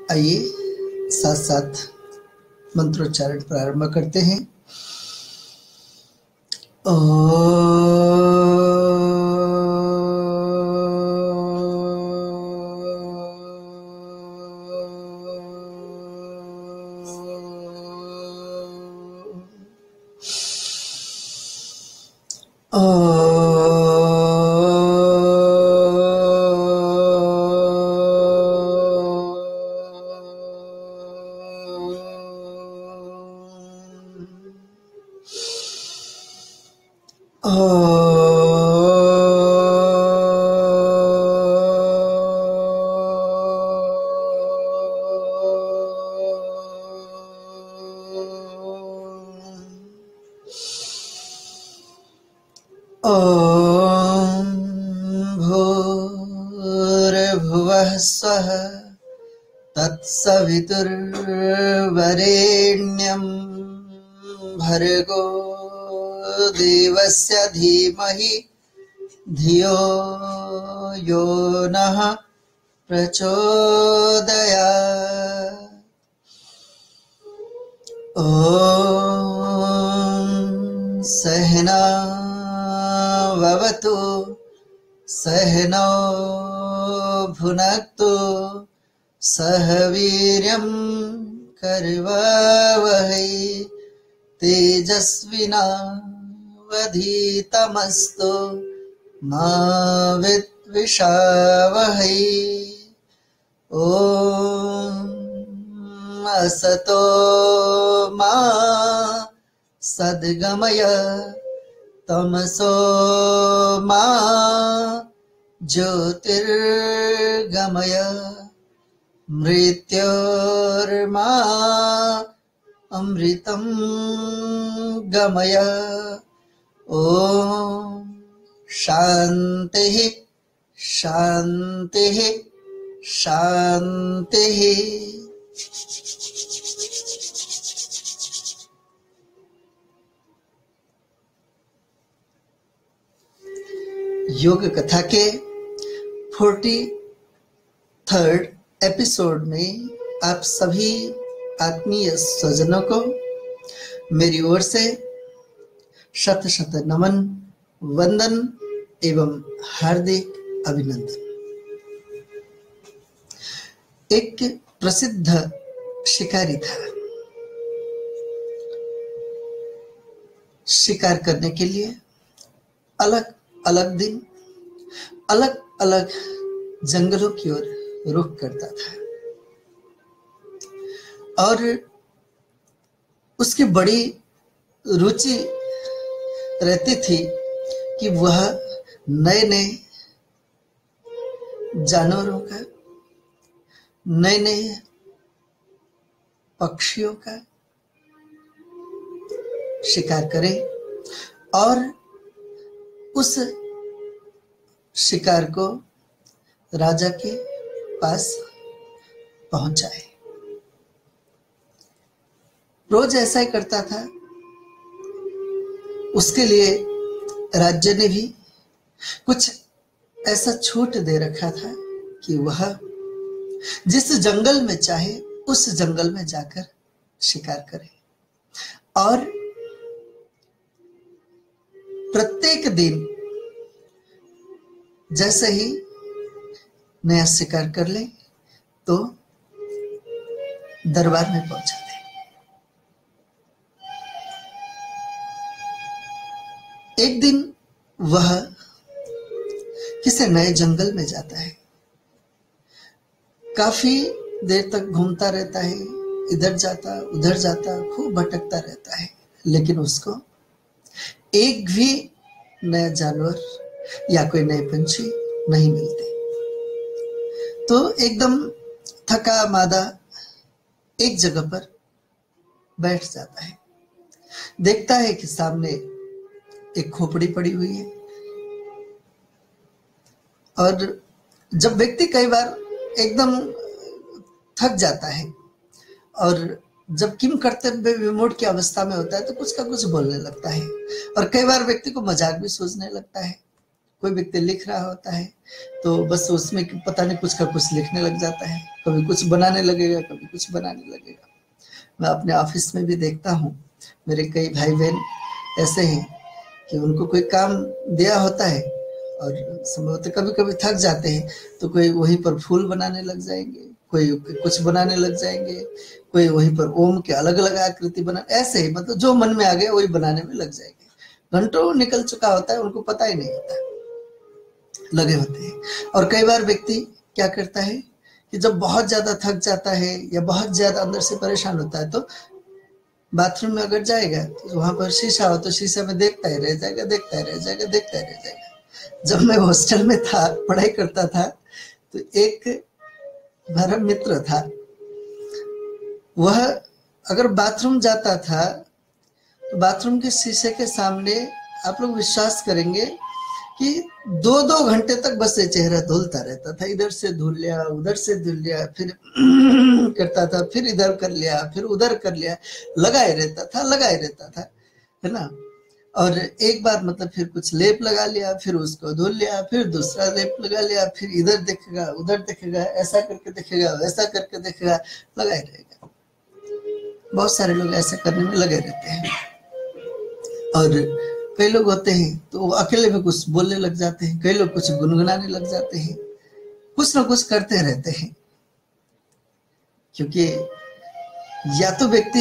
आइए साथ साथ मंत्रोच्चारण प्रारंभ करते हैं। ॐ भूर्भुवः स्वः तत्सवितुर्वरेण्यं भर्गो देवस्य धीमहि धियो यो नः प्रचोदयात्। ॐ सहना भवतु सहनौ भुनक्तु सह वीर्यं करवावहै तेजस्विनावधीतमस्तु मा विद्विषावहै। ॐ असतो मा सद्गमय तमसो मा ज्योतिर्गमय मृत्योर्मा अमृतं गमय। ॐ शान्तिः शान्तिः शान्तिः। योग कथा के 43rd एपिसोड में आप सभी आत्मीय स्वजनों को मेरी ओर से शत शत नमन, वंदन एवं हार्दिक अभिनंदन। एक प्रसिद्ध शिकारी था। शिकार करने के लिए अलग अलग दिन अलग अलग जंगलों की ओर रुख करता था और उसकी बड़ी रुचि रहती थी कि वह नए नए जानवरों का, नए नए पक्षियों का शिकार करे और उस शिकार को राजा के पास पहुंचाए। रोज ऐसा ही करता था। उसके लिए राज्य ने भी कुछ ऐसा छूट दे रखा था कि वह जिस जंगल में चाहे उस जंगल में जाकर शिकार करे और प्रत्येक दिन जैसे ही नया शिकार कर ले तो दरबार में पहुंचा दे। एक दिन वह किसी नए जंगल में जाता है। काफी देर तक घूमता रहता है, इधर जाता उधर जाता, खूब भटकता रहता है, लेकिन उसको एक भी नया जानवर या कोई नए पंछी नहीं मिलते। तो एकदम थका मादा एक जगह पर बैठ जाता है। देखता है कि सामने एक खोपड़ी पड़ी हुई है और जब व्यक्ति कई बार एकदम थक जाता है और जब किम कर्तव्य विमूढ़ की अवस्था में होता है तो कुछ का कुछ बोलने लगता है और कई बार व्यक्ति को मजाक भी सूझने लगता है। कोई व्यक्ति लिख रहा होता है तो बस उसमें पता नहीं कुछ का कुछ लिखने लग जाता है, कभी कुछ बनाने लगेगा, कभी कुछ बनाने लगेगा। मैं अपने ऑफिस में भी देखता हूँ, मेरे कई भाई बहन ऐसे हैं कि उनको कोई काम दिया होता है और संभवतः कभी कभी थक जाते हैं तो कोई वहीं पर फूल बनाने लग जाएंगे, कोई कुछ बनाने लग जाएंगे, कोई वहीं पर ओम के अलग अलग आकृति बना, ऐसे ही मतलब जो मन में आ गया वही बनाने में लग जाएंगे। घंटों निकल चुका होता है, उनको पता ही नहीं होता, लगे होते हैं। और कई बार व्यक्ति क्या करता है कि जब बहुत ज्यादा थक जाता है या बहुत ज्यादा अंदर से परेशान होता है तो बाथरूम में अगर जाएगा तो वहां पर शीशा हो तो शीशा में देखता ही रह जाएगा, देखता ही रह जाएगा, देखता ही रह जाएगा। जब मैं हॉस्टल में था, पढ़ाई करता था, तो एक मेरा मित्र था, वह अगर बाथरूम जाता था तो बाथरूम के शीशे के सामने आप लोग विश्वास करेंगे कि 2-2 घंटे तक बस ये चेहरा धुलता रहता था, इधर से धुल लिया, उधर से धुल लिया, फिर करता था, फिर इधर कर लिया, फिर उधर कर लिया, लगाए रहता था, है ना। और एक बार मतलब फिर कुछ लेप लगा लिया, फिर उसको धुल लिया, फिर दूसरा लेप लगा लिया, फिर इधर देखेगा, उधर देखेगा, ऐसा करके देखेगा, वैसा करके देखेगा, लगाए रहेगा। बहुत सारे लोग ऐसा करने में लगे रहते हैं। और कई लोग होते हैं तो वो अकेले में कुछ बोलने लग जाते हैं, कई लोग कुछ गुनगुनाने लग जाते हैं, कुछ ना कुछ करते रहते हैं। क्योंकि या तो व्यक्ति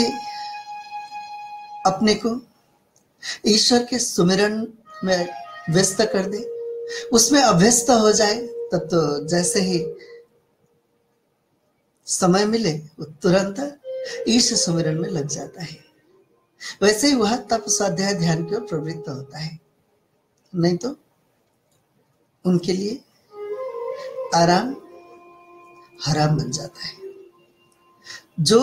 अपने को ईश्वर के सुमिरन में व्यस्त कर दे, उसमें अभ्यस्त हो जाए, तब तो जैसे ही समय मिले वो तुरंत ईश्वर सुमिरन में लग जाता है। वैसे ही वह तप स्वाध्याय ध्यान की ओर प्रवृत्त होता है, नहीं तो उनके लिए आराम हराम बन जाता है। जो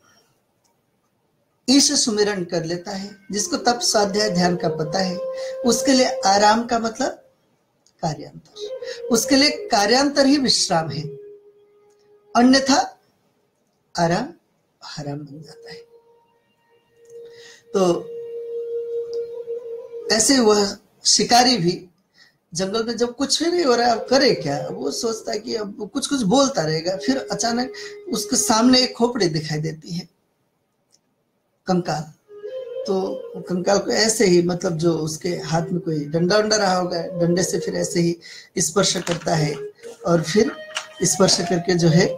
ईश सुमिरन कर लेता है, जिसको तप स्वाध्याय ध्यान का पता है, उसके लिए आराम का मतलब कार्यांतर, उसके लिए कार्यांतर ही विश्राम है, अन्यथा आराम हराम बन जाता है। तो ऐसे वह शिकारी भी जंगल में जब कुछ भी नहीं हो रहा है, अब करे क्या, वो सोचता है कि अब कुछ कुछ बोलता रहेगा। फिर अचानक उसके सामने एक खोपड़ी दिखाई देती है, कंकाल। तो कंकाल को ऐसे ही मतलब जो उसके हाथ में कोई डंडा वंडा रहा होगा, डंडे से फिर ऐसे ही स्पर्श करता है और फिर स्पर्श करके जो है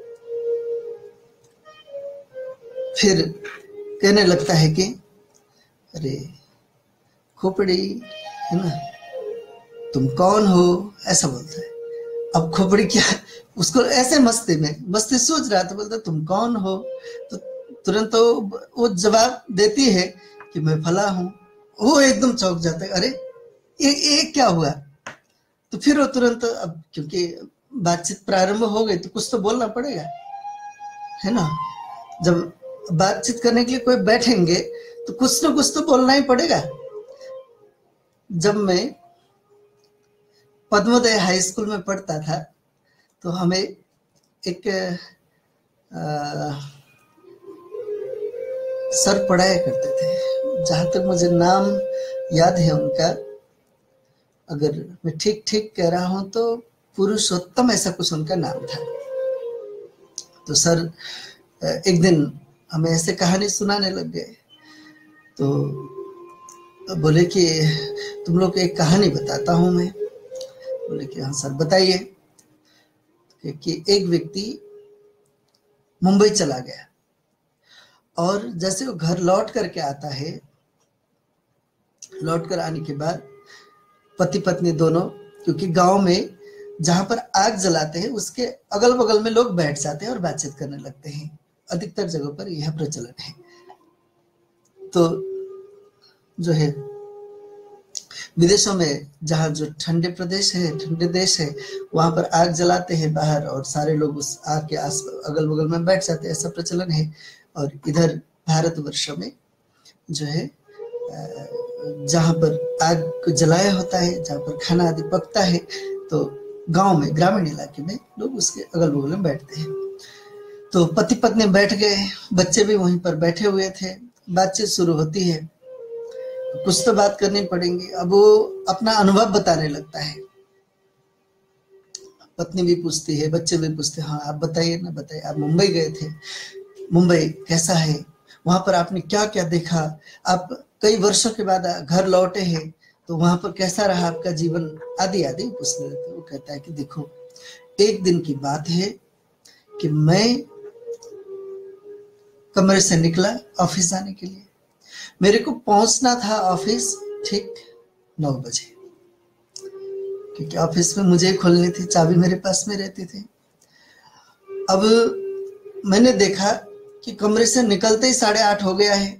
फिर कहने लगता है कि अरे खोपड़ी, है ना, तुम कौन हो, ऐसा बोलता है। अब खोपड़ी क्या, उसको ऐसे मस्ती सोच रहा था, बोलता तुम कौन हो, तो तुरंत तो वो जवाब देती है कि मैं फला हूं। वो एकदम चौंक जाता है, अरे ये क्या हुआ। तो फिर वो तुरंत, अब क्योंकि बातचीत प्रारंभ हो गई तो कुछ तो बोलना पड़ेगा, है ना। जब बातचीत करने के लिए कोई बैठेंगे तो कुछ ना कुछ तो बोलना ही पड़ेगा। जब मैं पद्मोदय हाई स्कूल में पढ़ता था तो हमें एक सर पढ़ाया करते थे, जहां तक मुझे नाम याद है उनका, अगर मैं ठीक कह रहा हूं तो पुरुषोत्तम, ऐसा कुछ उनका नाम था। तो सर एक दिन हमें ऐसे कहानी सुनाने लग गए, तो बोले कि तुम लोग को एक कहानी बताता हूं मैं। बोले कि हाँ सर बताइए। कि एक व्यक्ति मुंबई चला गया और जैसे वो घर लौट करके आता है, लौट कर आने के बाद पति पत्नी दोनों, क्योंकि गांव में जहां पर आग जलाते हैं उसके अगल बगल में लोग बैठ जाते हैं और बातचीत करने लगते हैं, अधिकतर जगहों पर यह प्रचलन है। तो जो है विदेशों में जहाँ जो ठंडे प्रदेश है, ठंडे देश है, वहां पर आग जलाते हैं बाहर और सारे लोग उस आग के आस अगल बगल में बैठ जाते हैं, ऐसा प्रचलन है। और इधर भारतवर्ष में जो है जहाँ पर आग को जलाया होता है, जहाँ पर खाना आदि पकता है, तो गांव में, ग्रामीण इलाके में लोग उसके अगल बगल में बैठते हैं। तो पति पत्नी बैठ गए, बच्चे भी वहीं पर बैठे हुए थे, बातचीत शुरू होती है। कुछ तो बात करनी पड़ेगी। अब वो अपना अनुभव बताने लगता है, पत्नी भी पूछती है, बच्चे भी पूछते हैं, हाँ आप बताइए ना, बताइए आप मुंबई गए थे, मुंबई कैसा है, वहां पर आपने क्या क्या देखा, आप कई वर्षों के बाद घर लौटे हैं तो वहां पर कैसा रहा आपका जीवन, आदि आदि पूछने लगते। वो कहता है कि देखो, एक दिन की बात है कि मैं कमरे से निकला ऑफिस जाने के लिए। मेरे को पहुंचना था ऑफिस ठीक 9 बजे, क्योंकि ऑफिस में मुझे खोलनी थी, चाबी मेरे पास में रहती थी। अब मैंने देखा कि कमरे से निकलते ही 8:30 हो गया है।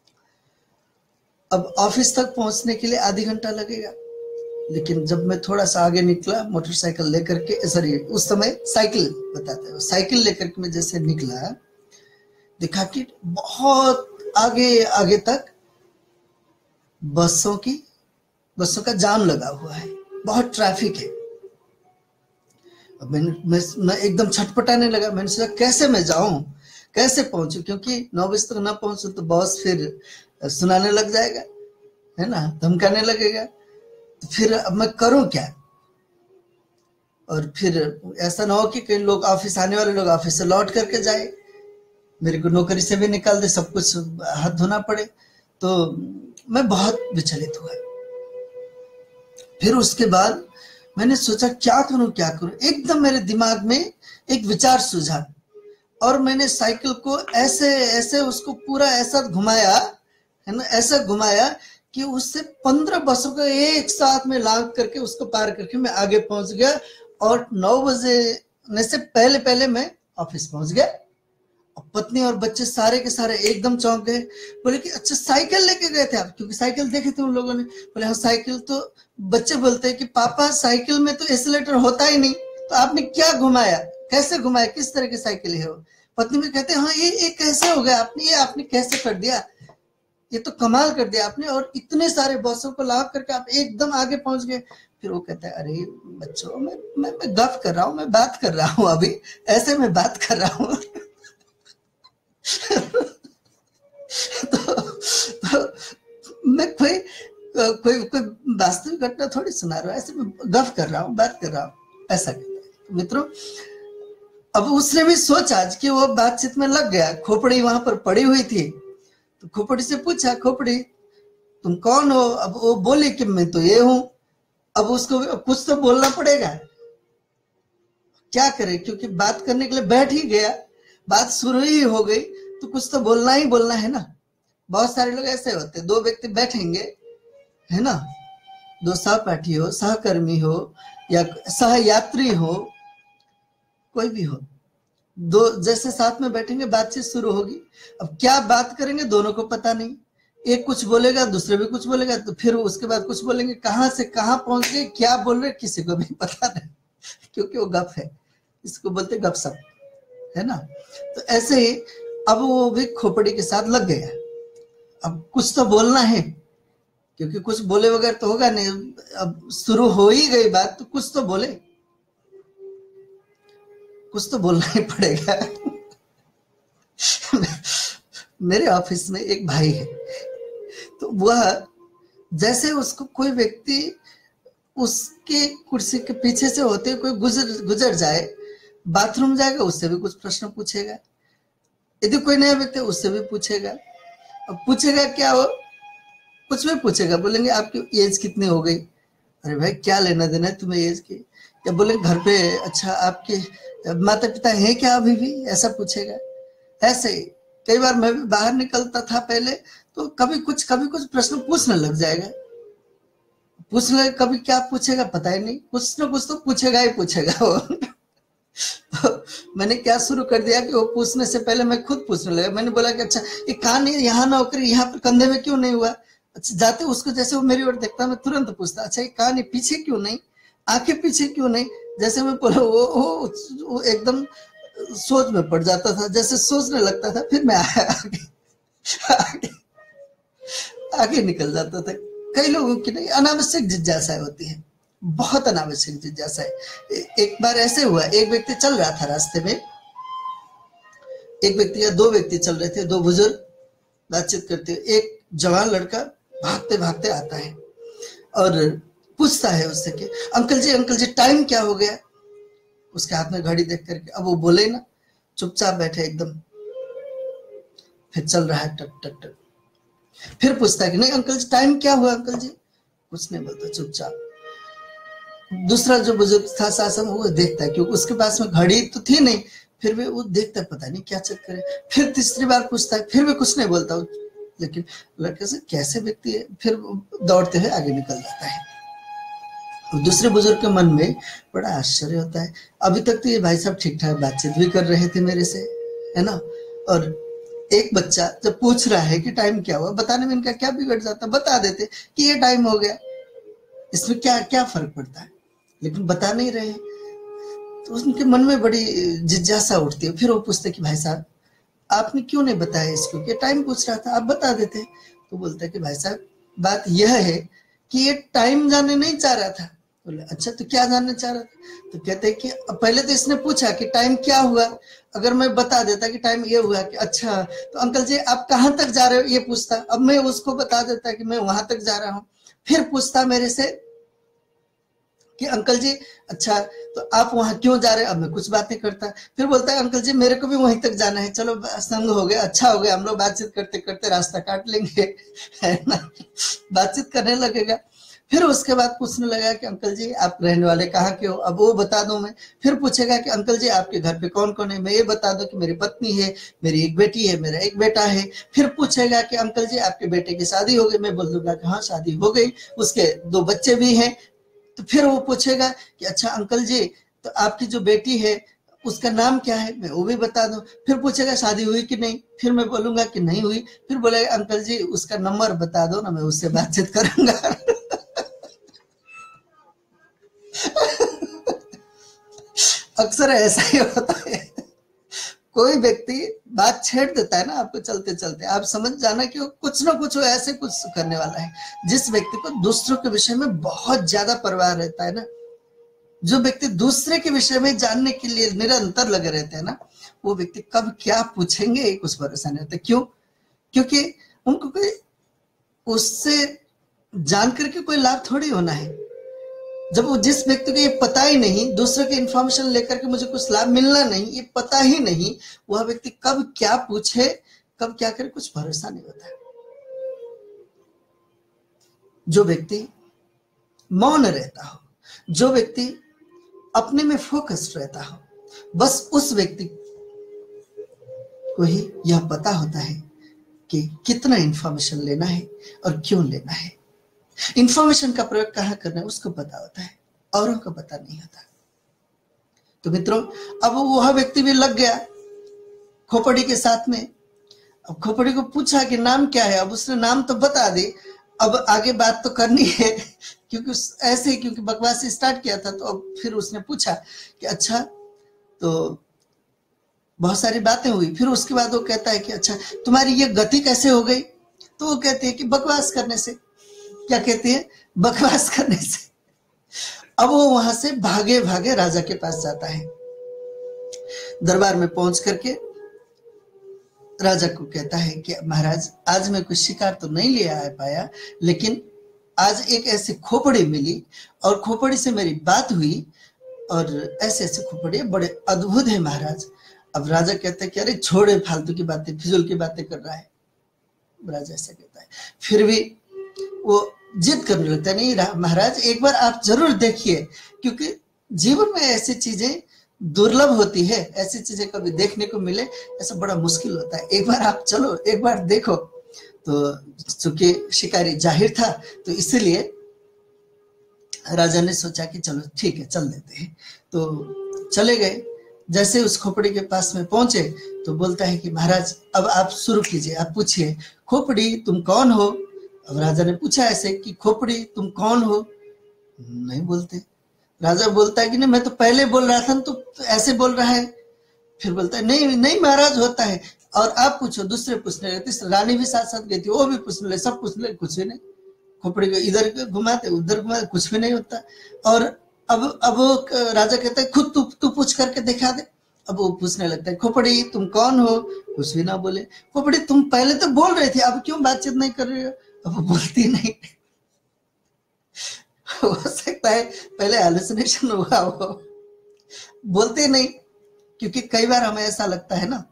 अब ऑफिस तक पहुंचने के लिए आधी घंटा लगेगा। लेकिन जब मैं थोड़ा सा आगे निकला मोटरसाइकिल लेकर के, सॉरी उस समय साइकिल बताते हैं, साइकिल लेकर के मैं जैसे निकला, देखा कि बहुत आगे आगे तक बसों का जाम लगा हुआ है, बहुत ट्रैफिक है। अब मैं एकदम छटपटाने लगा। मैंने सोचा कैसे मैं जाऊं, कैसे पहुंचूं, क्योंकि 9 बजे तक ना पहुंचूं तो बॉस फिर सुनाने लग जाएगा, है ना, धमकाने लगेगा। तो फिर अब मैं करूं क्या? और फिर ऐसा ना हो कि कई लोग ऑफिस आने वाले लोग ऑफिस से लौट करके जाए, मेरे को नौकरी से भी निकाल दे, सब कुछ हाथ धोना पड़े। तो मैं बहुत विचलित हुआ। फिर उसके बाद मैंने सोचा क्या करूं क्या करूं। एकदम मेरे दिमाग में एक विचार सूझा और मैंने साइकिल को ऐसे ऐसे उसको पूरा ऐसा घुमाया, है ना, ऐसा घुमाया कि उससे 15 बसों को एक साथ में लांग करके उसको पार करके मैं आगे पहुंच गया और 9 बजे से पहले पहले मैं ऑफिस पहुंच गया। पत्नी और बच्चे सारे के सारे एकदम चौंक गए। बोले कि अच्छा साइकिल लेके गए थे आप? क्योंकि साइकिल देखे थे उन लोगों ने। बोले हाँ साइकिल। तो बच्चे बोलते हैं कि पापा साइकिल में तो एक्सीलेटर होता ही नहीं, तो आपने क्या घुमाया, कैसे घुमाया, किस तरह की साइकिल है वो? पत्नी भी कहते हैं हाँ ये कैसे हो गया, आपने कैसे कर दिया, ये तो कमाल कर दिया आपने, और इतने सारे बसों को लाभ करके आप एकदम आगे पहुंच गए। फिर वो कहता है अरे बच्चों मैं गप कर रहा हूँ, मैं बात कर रहा हूँ, अभी ऐसे मैं बात कर रहा हूँ। तो मैं कोई वास्तविक घटना थोड़ी सुना रहा हूँ, ऐसे मैं गप कर रहा हूँ, बात कर रहा हूँ, ऐसा कहता है। मित्रों, अब उसने भी सोचा कि वो बातचीत में लग गया। खोपड़ी वहां पर पड़ी हुई थी, तो खोपड़ी से पूछा, खोपड़ी तुम कौन हो? अब वो बोली कि मैं तो ये हूं। अब उसको कुछ तो बोलना पड़ेगा, क्या करे, क्योंकि बात करने के लिए बैठ ही गया, बात शुरू ही हो गई, तो कुछ तो बोलना ही बोलना है ना। बहुत सारे लोग ऐसे होते, दो व्यक्ति बैठेंगे, है ना, दो सहपाठी हो, सहकर्मी हो या सहयात्री हो, कोई भी हो, दो जैसे साथ में बैठेंगे, बातचीत शुरू होगी। अब क्या बात करेंगे दोनों को पता नहीं, एक कुछ बोलेगा दूसरे भी कुछ बोलेगा, तो फिर उसके बाद कुछ बोलेंगे, कहां से कहां पहुंच गए, क्या बोल रहे किसी को भी पता नहीं, क्योंकि वो गप है, इसको बोलते गपशप, है ना। तो ऐसे ही अब वो भी खोपड़ी के साथ लग गया। अब कुछ तो बोलना है, क्योंकि कुछ बोले बगैर तो होगा नहीं। अब शुरू हो ही गई बात, तो कुछ तो बोले, कुछ तो बोलना ही पड़ेगा। मेरे ऑफिस में एक भाई है, तो वह जैसे उसको कोई व्यक्ति उसके कुर्सी के पीछे से होते कोई गुजर जाए, बाथरूम जाएगा, उससे भी कुछ प्रश्न पूछेगा। यदि कोई नया व्यक्ति उससे भी पूछेगा। अब पूछेगा क्या, वो कुछ भी पूछेगा, बोलेंगे आपकी एज कितनी हो गई? अरे भाई क्या लेना देना है तुम्हें एज की? या बोले घर पे अच्छा आपके माता पिता हैं क्या अभी भी, ऐसा पूछेगा। ऐसे ही कई बार मैं भी बाहर निकलता था पहले, तो कभी कुछ प्रश्न पूछने लग जाएगा। पूछने कभी क्या पूछेगा पता ही नहीं, कुछ ना कुछ तो पूछेगा ही पूछेगा वो। तो मैंने क्या शुरू कर दिया कि वो पूछने से पहले मैं खुद पूछने लगा। मैंने बोला कि अच्छा ये कहाँ नहीं, यहाँ नौकरी यहाँ पर कंधे में क्यों नहीं हुआ? अच्छा जाते उसको जैसे वो मेरी ओर देखता, मैं तुरंत पूछता, अच्छा ये कहाँ नहीं, पीछे क्यों नहीं, आंखें पीछे क्यों नहीं? जैसे मैं बोला वो एकदम सोच में पड़ जाता था, जैसे सोचने लगता था, फिर मैं आगे निकल जाता था। कई लोगों की नहीं, अनावश्यक जिज्ञासाएं होती है, बहुत अनावश्यक जिज्ञासाएं। एक बार ऐसे हुआ, एक व्यक्ति चल रहा था रास्ते में, एक व्यक्ति या दो व्यक्ति चल रहे थे, दो बुजुर्ग बातचीत करते, एक जवान लड़का भागते भागते आता है और पूछता है उससे कि अंकल जी टाइम क्या हो गया। उसके हाथ में घड़ी देख करके अब वो बोले ना, चुपचाप बैठे एकदम। फिर चल रहा है टक टक टक। फिर पूछता है कि नहीं अंकल जी टाइम क्या हुआ अंकल जी। कुछ नहीं बोलता, चुपचाप। दूसरा जो बुजुर्ग था सासम, वो देखता है क्योंकि उसके पास में घड़ी तो थी नहीं, फिर भी वो देखता है पता नहीं क्या चक्कर है। फिर तीसरी बार पूछता है, फिर भी कुछ नहीं बोलता। लेकिन लड़के से कैसे व्यक्ति है, फिर दौड़ते हुए आगे निकल जाता है। और दूसरे बुजुर्ग के मन में बड़ा आश्चर्य होता है, अभी तक तो ये भाई साहब ठीक ठाक बातचीत भी कर रहे थे मेरे से, है ना। और एक बच्चा जब पूछ रहा है कि टाइम क्या हुआ, बताने में इनका क्या बिगड़ जाता, बता देते कि ये टाइम हो गया, इसमें क्या क्या फर्क पड़ता है। लेकिन बता नहीं रहे, तो उनके मन में बड़ी जिज्ञासा उठती है। फिर वो पूछते कि भाई साहब आपने क्यों नहीं बताया इसको, कि टाइम पूछ रहा था, आप बता देते। तो बोलता है कि भाई साहब बात यह है कि ये टाइम जानने नहीं चाह रहा था। बोले अच्छा तो क्या जानना चाह रहा था। तो कहते हैं कि पहले तो इसने पूछा कि टाइम क्या हुआ, अगर मैं बता देता कि टाइम ये हुआ, कि अच्छा तो अंकल जी आप कहाँ तक जा रहे हो, ये पूछता। अब मैं उसको बता देता कि मैं वहां तक जा रहा हूँ। फिर पूछता मेरे से कि अंकल जी अच्छा तो आप वहां क्यों जा रहे हैं। अब मैं कुछ बातें करता, फिर बोलता है अंकल जी मेरे को भी वहीं तक जाना है, चलो संग हो गया, अच्छा हो गया, हम लोग बातचीत करते करते रास्ता काट लेंगे, है ना। बातचीत करने लगेगा। फिर उसके बाद पूछने लगा कि अंकल जी आप रहने वाले कहाँ के हो, अब वो बता दूं मैं। फिर पूछेगा कि अंकल जी आपके घर पे कौन कौन है, मैं ये बता दूं कि मेरी पत्नी है, मेरी एक बेटी है, मेरा एक बेटा है। फिर पूछेगा कि अंकल जी आपके बेटे की शादी हो गई, मैं बोल दूंगा कि हाँ शादी हो गई, उसके 2 बच्चे भी हैं। तो फिर वो पूछेगा कि अच्छा अंकल जी तो आपकी जो बेटी है उसका नाम क्या है, मैं वो भी बता दूं। फिर पूछेगा शादी हुई कि नहीं, फिर मैं बोलूंगा कि नहीं हुई। फिर बोलेगा अंकल जी उसका नंबर बता दो ना, मैं उससे बातचीत करूंगा। अक्सर ऐसा ही होता है, कोई व्यक्ति बात छेड़ देता है ना आपको चलते चलते, आप समझ जाना कि वो कुछ ना कुछ ऐसे कुछ करने वाला है। जिस व्यक्ति को दूसरों के विषय में बहुत ज्यादा परवाह रहता है ना, जो व्यक्ति दूसरे के विषय में जानने के लिए निरंतर लगे रहते हैं ना, वो व्यक्ति कब क्या पूछेंगे कुछ भरोसा नहीं होता। क्यों? क्योंकि उनको कोई उससे जान करके कोई लाभ थोड़ी होना है। जब वो जिस व्यक्ति को ये पता ही नहीं, दूसरे की इंफॉर्मेशन लेकर के मुझे कुछ लाभ मिलना नहीं, ये पता ही नहीं, वह व्यक्ति कब क्या पूछे कब क्या करे कुछ भरोसा नहीं होता। जो व्यक्ति मौन रहता हो, जो व्यक्ति अपने में फोकस्ड रहता हो, बस उस व्यक्ति को ही यह पता होता है कि कितना इंफॉर्मेशन लेना है और क्यों लेना है। इंफॉर्मेशन का प्रयोग कहाँ करना है उसको पता होता है, औरों को पता नहीं होता। तो मित्रों अब वह व्यक्ति भी लग गया खोपड़ी के साथ में। अब खोपड़ी को पूछा कि नाम क्या है, अब उसने नाम तो बता दी, अब आगे बात तो करनी है, क्योंकि ऐसे ही क्योंकि बकवास स्टार्ट किया था। तो अब फिर उसने पूछा कि अच्छा तो बहुत सारी बातें हुई। फिर उसके बाद वो कहता है कि अच्छा तुम्हारी ये गति कैसे हो गई। तो वो कहती है कि बकवास करने से। क्या कहती है? बकवास करने से। अब वो वहां से भागे भागे राजा के पास जाता है। दरबार में पहुंच करके राजा को कहता है कि महाराज आज मैं कुछ शिकार तो नहीं ले आ पाया, लेकिन आज एक ऐसी खोपड़ी मिली और खोपड़ी से मेरी बात हुई और ऐसे ऐसे खोपड़ी बड़े अद्भुत है महाराज। अब राजा कहता है कि अरे छोड़े फालतू की बातें, फिजूल की बातें कर रहा है। राजा ऐसा कहता है। फिर भी वो जिद करने लगता है, नहीं महाराज एक बार आप जरूर देखिए, क्योंकि जीवन में ऐसी चीजें दुर्लभ होती है, ऐसी चीजें कभी देखने को मिले ऐसा बड़ा मुश्किल होता है। एक बार आप चलो, एक बार देखो। तो चूंकि शिकारी जाहिर था तो इसलिए राजा ने सोचा कि चलो ठीक है चल देते हैं। तो चले गए। जैसे उस खोपड़ी के पास में पहुंचे तो बोलता है कि महाराज अब आप शुरू कीजिए, आप पूछिए खोपड़ी तुम कौन हो। अब राजा ने पूछा ऐसे कि खोपड़ी तुम कौन हो। नहीं बोलते। राजा बोलता है कि नहीं मैं तो पहले बोल रहा था तो ऐसे बोल रहा है। फिर बोलता है नहीं नहीं महाराज होता है, और आप पूछो। दूसरे पूछने लगे, रानी भी साथ साथ गई थी, वो भी पूछने लगे, सब पूछने लगे, कुछ भी नहीं। खोपड़ी को इधर घुमाते उधर घुमाते, कुछ भी नहीं होता। और अब राजा कहता है खुद तू पूछ करके दिखा दे। अब वो पूछने लगता है खोपड़ी तुम कौन हो। कुछ भी ना बोले। खोपड़ी तुम पहले तो बोल रहे थे, अब क्यों बातचीत नहीं कर रहे हो। अब वो बोलती नहीं। हो सकता है पहले हेलुसिनेशन हुआ हो, बोलते नहीं। क्योंकि कई बार हमें ऐसा लगता है ना,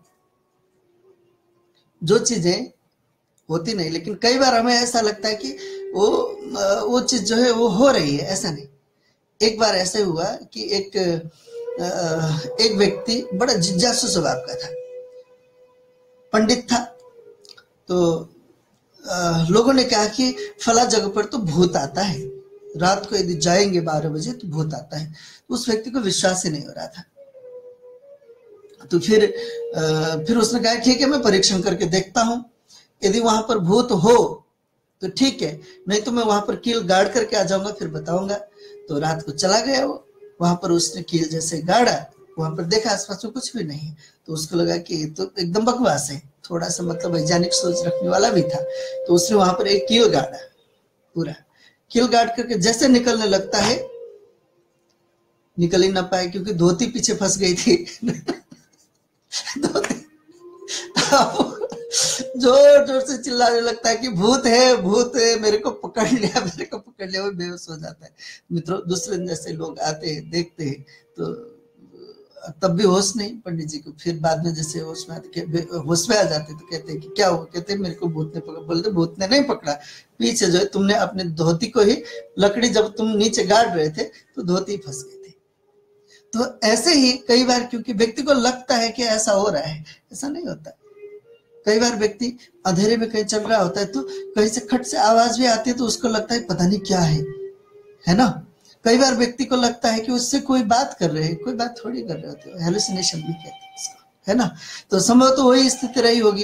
जो चीजें होती नहीं, लेकिन कई बार हमें ऐसा लगता है कि वो चीज जो है वो हो रही है, ऐसा नहीं। एक बार ऐसे हुआ कि एक व्यक्ति बड़ा जिज्ञासु स्वभाव का था, पंडित था। तो लोगों ने कहा कि फला जगह पर तो भूत आता है, रात को यदि जाएंगे 12 बजे तो भूत आता है। तो उस व्यक्ति को विश्वास ही नहीं हो रहा था। तो फिर उसने कहा ठीक है, मैं परीक्षण करके देखता हूं, यदि वहां पर भूत हो तो ठीक है, नहीं तो मैं वहां पर कील गाड़ करके आ जाऊंगा, फिर बताऊंगा। तो रात को चला गया वो, वहां पर उसने कील जैसे गाड़ा, वहां पर देखा आसपास में कुछ भी नहीं। तो उसको लगा कि ये तो एकदम बकवास है, थोड़ा सा मतलब वैज्ञानिक सोच रखने वाला भी था। तो उसने वहां पर एक कील गाड़ा, पूरा कील गाड़ करके जैसे निकलने लगता है, निकल ही ना पाए क्योंकि धोती पीछे फंस गई थी। धोती जोर जोर से चिल्लाने लगता है कि भूत है, भूत है, मेरे को पकड़ लिया, मेरे को पकड़ लिया। वो बेहोश हो जाता है। मित्रों, दूसरे दिन जैसे लोग आते हैं, देखते हैं, तो तब भी होश नहीं पंडित जी को। फिर बाद में जैसे होश में आ जाते तो कहते हैं कि क्या हुआ? कहते हैं मेरे को भूत ने पकड़ा। बोलते भूत ने नहीं पकड़ा, पीछे जो है तुमने अपने धोती को ही, लकड़ी जब तुम नीचे गाड़ रहे थे तो धोती फंस गई थी। तो ऐसे ही कई बार, क्योंकि व्यक्ति को लगता है कि ऐसा हो रहा है, ऐसा नहीं होता। कई बार व्यक्ति अंधेरे में कहीं चल रहा होता है तो कहीं से खट से आवाज भी आती है तो उसको लगता है पता नहीं क्या है ना। कई बार व्यक्ति को लगता है कि उससे कोई बात कर रहे हैं, कोई बात थोड़ी कर रहे होते हैं। हेलुसिनेशन भी कहते हैं इसको, है ना। तो संभव तो वही स्थिति रही होगी।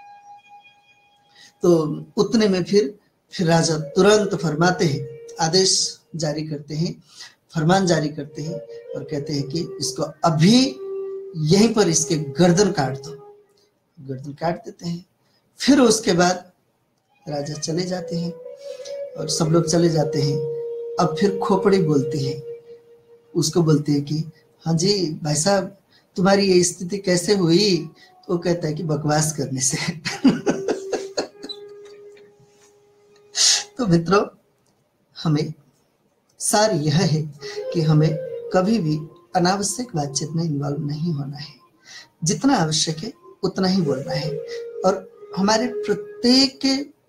तो उतने में फिर राजा तुरंत फरमाते हैं, आदेश जारी करते हैं, फरमान जारी करते हैं और कहते हैं कि इसको अभी यहीं पर इसके गर्दन काट दो। गर्दन काट देते हैं। फिर उसके बाद राजा चले जाते हैं और सब लोग चले जाते हैं। अब फिर खोपड़ी बोलती है, उसको बोलती है कि हाँ जी भाई साहब, तुम्हारी ये स्थिति कैसे हुई? तो वो कहता है कि बकवास करने से। तो मित्रों, हमें सार यह है कि हमें कभी भी अनावश्यक बातचीत में इन्वॉल्व नहीं होना है। जितना आवश्यक है उतना ही बोलना है। और हमारे प्रत्येक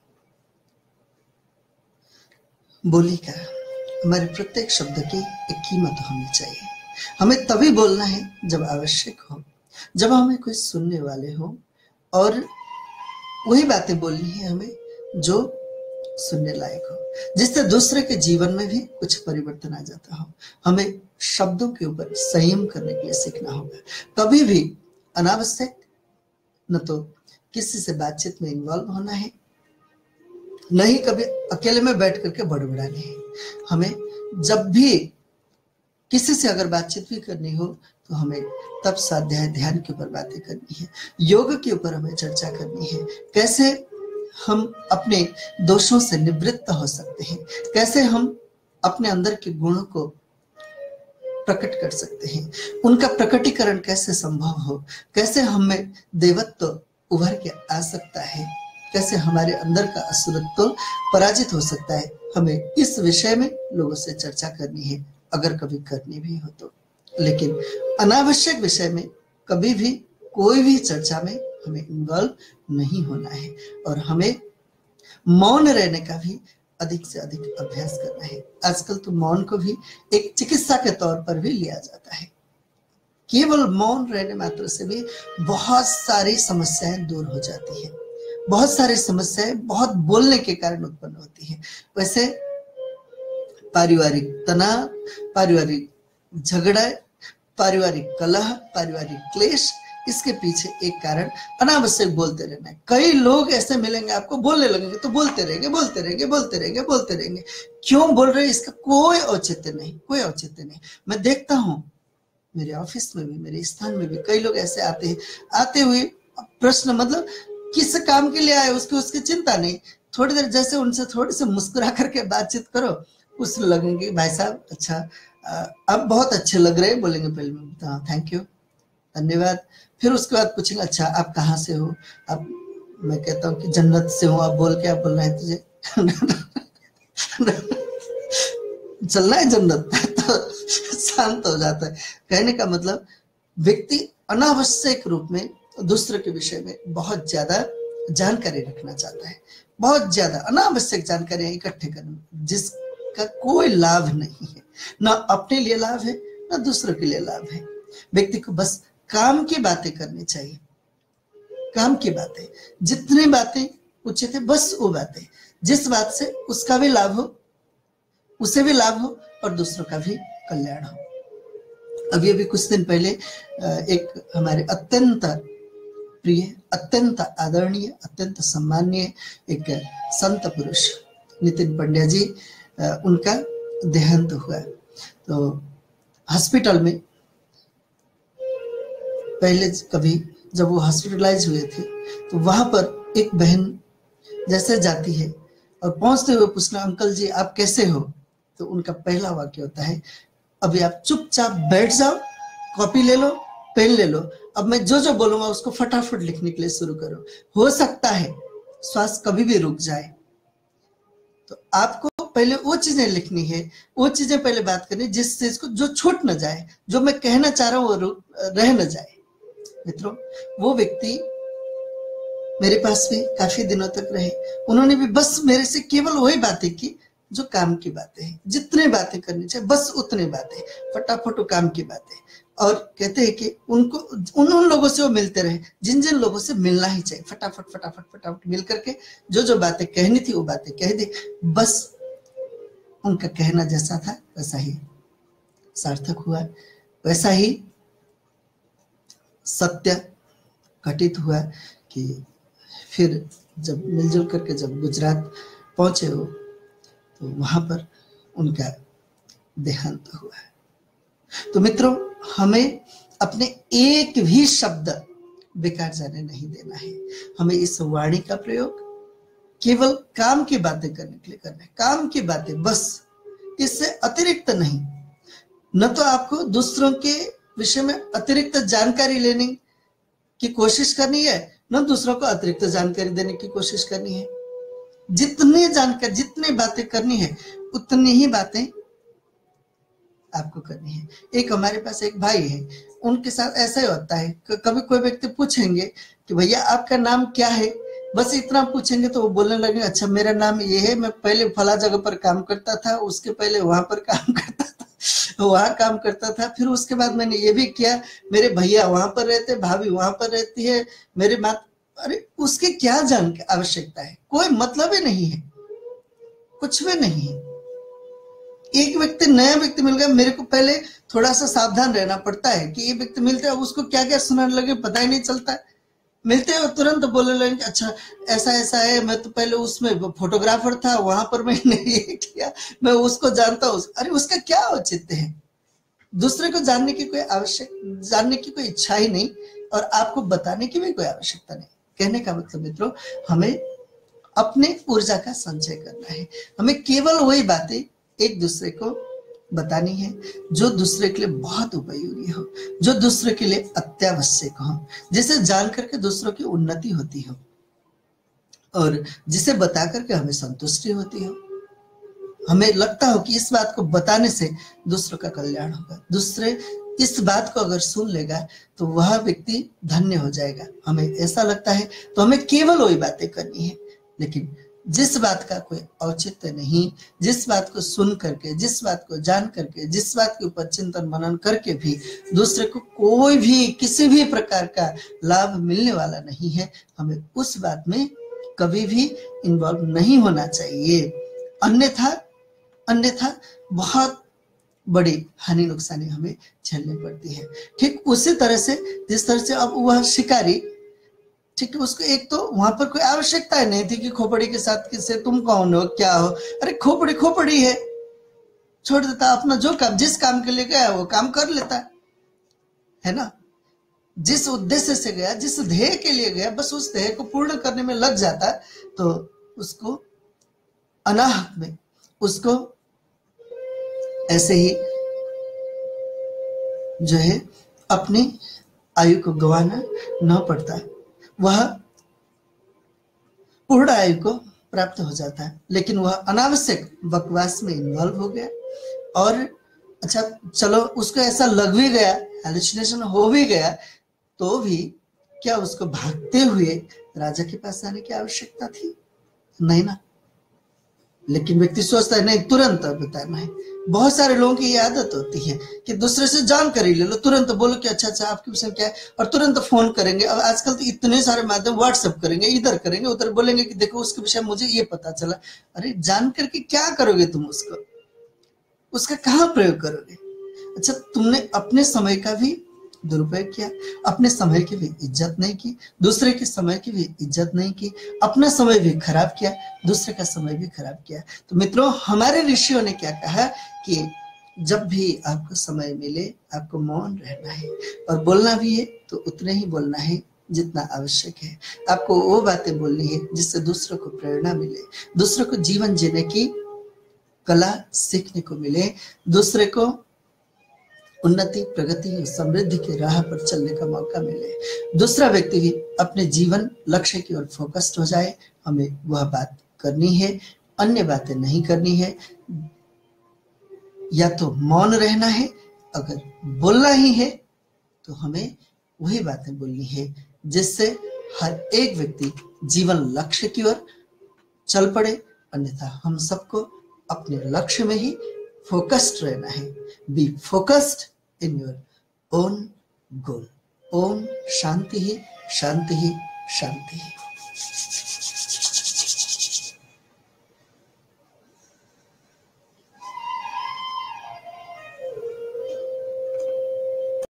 बोली का, हमारे प्रत्येक शब्द की एक कीमत होनी चाहिए। हमें तभी बोलना है जब आवश्यक हो, जब हमें कोई सुनने वाले हो, और वही बातें बोलनी है हमें जो सुनने लायक हो, जिससे दूसरे के जीवन में भी कुछ परिवर्तन आ जाता हो। हमें शब्दों के ऊपर संयम करने के लिए सीखना होगा। कभी भी अनावश्यक न तो किसी से बातचीत में इन्वॉल्व होना है, नहीं कभी अकेले में बैठ करके बड़बड़ानी है। हमें जब भी किसी से अगर बातचीत भी करनी हो तो हमें तप स्वाध्याय ध्यान के ऊपर बातें करनी है, योग के ऊपर हमें चर्चा करनी है। कैसे हम अपने दोषों से निवृत्त हो सकते हैं, कैसे हम अपने अंदर के गुणों को प्रकट कर सकते हैं, उनका प्रकटीकरण कैसे संभव हो, कैसे हमें देवत्व उभर के आ सकता है, कैसे हमारे अंदर का असुरत्व पराजित हो सकता है। हमें इस विषय में लोगों से चर्चा करनी है, अगर कभी करनी भी हो तो। लेकिन अनावश्यक विषय में कभी भी कोई भी चर्चा में हमें इन्वॉल्व नहीं होना है। और हमें मौन रहने का भी अधिक से अधिक अभ्यास करना है। आजकल तो मौन को भी एक चिकित्सा के तौर पर भी लिया जाता है। केवल मौन रहने मात्र से भी बहुत सारी समस्याएं दूर हो जाती है। बहुत सारी समस्याएं बहुत बोलने के कारण उत्पन्न होती है। वैसे पारिवारिक तनाव, पारिवारिक झगड़ा, पारिवारिक कलह, पारिवारिक क्लेश, इसके पीछे एक कारण अनावश्यक बोलते रहना है। कई लोग ऐसे मिलेंगे आपको, बोलने लगेंगे तो बोलते रहेंगे, बोलते रहेंगे, बोलते रहेंगे, बोलते रहेंगे। क्यों बोल रहे हैं इसका कोई औचित्य नहीं, कोई औचित्य नहीं। मैं देखता हूं मेरे ऑफिस में भी, मेरे स्थान में भी कई लोग ऐसे आते हैं, आते हुए प्रश्न, मतलब किस काम के लिए आए उसकी चिंता नहीं। थोड़ी देर जैसे उनसे थोड़ी सी मुस्कुरा करके बातचीत करो, उससे लगेंगे भाई साहब अच्छा अब बहुत अच्छे लग रहे हैं, बोलेंगे पहले हाँ थैंक यू, धन्यवाद। फिर उसके बाद पूछेंगे अच्छा आप कहाँ से हो? अब मैं कहता हूँ कि जन्नत से हूँ, आप बोल के आप बोल रहे हैं तुझे चलना है जन्नत तो शांत हो जाता है। कहने का मतलब व्यक्ति अनावश्यक रूप में दूसरों के विषय में बहुत ज्यादा जानकारी रखना चाहता है, बहुत ज्यादा अनावश्यक जानकारी इकट्ठे करना जिसका कोई लाभ नहीं है, ना अपने लिए लाभ है ना दूसरों के लिए लाभ है। व्यक्ति को बस काम की बातें करनी चाहिए, काम की बातें, जितनी बातें उचित है बस वो बातें, जिस बात से उसका भी लाभ हो, उसे भी लाभ हो और दूसरों का भी कल्याण हो। अभी कुछ दिन पहले एक हमारे अत्यंत प्रिय, अत्यंत आदरणीय, अत्यंत सम्माननीय एक संत पुरुष नितिन पंड्या जी, उनका देहांत हुआ। तो हॉस्पिटल में पहले कभी जब वो हॉस्पिटलाइज हुए थे तो वहां पर एक बहन जैसे जाती है और पहुंचते हुए पूछना, अंकल जी आप कैसे हो? तो उनका पहला वाक्य होता है, अभी आप चुपचाप बैठ जाओ, कॉपी ले लो, पेन ले लो, अब मैं जो जो बोलूंगा उसको फटाफट लिखने के लिए शुरू करो, हो सकता है श्वास कभी भी रुक जाए। तो आपको पहले वो चीजें लिखनी है, वो चीजें पहले बात करनी जिस चीज को जो छूट न जाए, जो मैं कहना चाह रहा हूँ वो रह न जाए। मित्रों, वो व्यक्ति मेरे पास भी काफी दिनों तक रहे, उन्होंने भी बस मेरे से केवल वही बातें की जो काम की बातें हैं, जितने बातें करनी चाहिए बस उतने बातें, फटाफट काम की बातें। और कहते हैं कि उनको उन लोगों से वो मिलते रहे जिन जिन लोगों से मिलना ही चाहिए, फटाफट फटाफट फटाफट मिल करके जो जो बातें कहनी थी वो बातें कह दी। बस उनका कहना जैसा था वैसा ही सार्थक हुआ, वैसा ही सत्य घटित हुआ कि फिर जब मिलजुल करके जब गुजरात पहुंचे हो तो वहां पर उनका देहांत हुआ। तो मित्रों, हमें अपने एक भी शब्द बेकार जाने नहीं देना है। हमें इस वाणी का प्रयोग केवल काम की बातें करने के लिए करना है, काम की बातें बस, इससे अतिरिक्त नहीं। न तो आपको दूसरों के विषय में अतिरिक्त जानकारी लेने की कोशिश करनी है, न दूसरों को अतिरिक्त जानकारी देने की कोशिश करनी है। जितनी जानकारी, जितनी बातें करनी है उतनी ही बातें आपको करनी है। एक हमारे पास एक भाई है, उनके साथ ऐसा ही होता है, कभी कोई व्यक्ति पूछेंगे कि भैया आपका नाम क्या है, बस इतना पूछेंगे तो वो बोलने लगे, अच्छा मेरा नाम ये है, मैं पहले फला जगह पर काम करता था, उसके पहले वहां पर काम करता था, वहां काम करता था, फिर उसके बाद मैंने ये भी किया, मेरे भैया वहां पर रहते, भाभी वहां पर रहती है, मेरे माँ। अरे उसके क्या जान आवश्यकता है? कोई मतलब ही नहीं है, कुछ भी नहीं है। एक व्यक्ति, नया व्यक्ति मिल गया, मेरे को पहले थोड़ा सा सावधान रहना पड़ता है कि ये व्यक्ति मिलते हैं, उसको क्या क्या सुनाने लगे पता ही नहीं चलता। मिलते हो तुरंत बोलने लगे अच्छा ऐसा ऐसा है, मैं तो पहले उसमें फोटोग्राफर था, वहां पर मैंने ये किया, मैं उसको जानता हूँ। अरे उसका क्या औचित्य है? दूसरे को जानने की कोई इच्छा ही नहीं और आपको बताने की भी कोई आवश्यकता नहीं। कहने का मतलब मित्रों, हमें अपने ऊर्जा का संचय करना है। हमें केवल वही बातें एक दूसरे को बतानी है जो दूसरे के लिए बहुत उपयोगी हो, जो दूसरे के लिए अत्यावश्यक हो, जिसे जान करके दूसरों की उन्नति होती हो और जिसे बता करके हमें संतुष्टि होती हो। हमें लगता हो कि इस बात को बताने से दूसरों का कल्याण होगा, दूसरे इस बात को अगर सुन लेगा तो वह व्यक्ति धन्य हो जाएगा, हमें ऐसा लगता है। तो हमें केवल वही बातें करनी है, लेकिन जिस बात का कोई औचित्य नहीं, जिस बात को सुन करके, जिस बात को जान करके, जिस बात के ऊपर चिंतन मनन करके भी दूसरे को कोई भी किसी भी प्रकार का लाभ मिलने वाला नहीं है, हमें उस बात में कभी भी इन्वॉल्व नहीं होना चाहिए। अन्यथा बहुत बड़ी हानि नुकसानी हमें झेलनी पड़ती है। ठीक उसी तरह से जिस तरह से अब वह शिकारी, ठीक है, उसको एक तो वहां पर कोई आवश्यकता ही नहीं थी कि खोपड़ी के साथ किससे तुम कौन हो क्या हो, अरे खोपड़ी है, छोड़ देता, अपना जो काम, जिस काम के लिए गया वो काम कर लेता है ना। जिस उद्देश्य से गया, जिस ध्येय के लिए गया, बस उस ध्येय को पूर्ण करने में लग जाता, तो उसको अनाहक में उसको ऐसे ही जो है अपनी आयु को गंवाना न पड़ता, वह पूर्ण आयु को प्राप्त हो जाता है, लेकिन वह अनावश्यक बकवास में इन्वॉल्व हो गया और अच्छा चलो उसको ऐसा लग भी गया, हेलुसिनेशन हो भी गया, तो भी क्या उसको भागते हुए राजा के पास आने की आवश्यकता थी? नहीं ना। लेकिन व्यक्ति सोचता है नहीं तुरंत बताना है। बहुत सारे लोगों की ये आदत होती है कि दूसरे से जानकारी ले लो, तुरंत बोलो कि अच्छा अच्छा आपके विषय में क्या है, और तुरंत फोन करेंगे। अब आजकल तो इतने सारे माध्यम, व्हाट्सएप करेंगे, इधर करेंगे उधर, बोलेंगे कि देखो उसके विषय में मुझे ये पता चला। अरे जान करके क्या करोगे तुम? उसका कहाँ प्रयोग करोगे? अच्छा तुमने अपने समय का भी दुरुपयोग किया, अपने समय की भी इज्जत नहीं की, दूसरे के समय की भी इज्जत नहीं की, अपना समय भी खराब किया, दूसरे का समय भी खराब किया। तो मित्रों, हमारे ऋषियों ने क्या कहा कि जब भी आपको समय मिले आपको मौन रहना है, और बोलना भी है तो उतने ही बोलना है जितना आवश्यक है। आपको वो बातें बोलनी है जिससे दूसरों को प्रेरणा मिले, दूसरों को जीवन जीने की कला सीखने को मिले, दूसरे को उन्नति, प्रगति और समृद्धि की राह पर चलने का मौका मिले, दूसरा व्यक्ति भी अपने जीवन लक्ष्य की ओर फोकस्ड हो जाए। हमें वह बात करनी है, अन्य बातें नहीं करनी है। या तो मौन रहना है, अगर बोलना ही है तो हमें वही बातें बोलनी है जिससे हर एक व्यक्ति जीवन लक्ष्य की ओर चल पड़े। अन्यथा हम सबको अपने लक्ष्य में ही फोकस्ड रहना है। Be focused in your own goal. Om Shanti Shanti Shanti.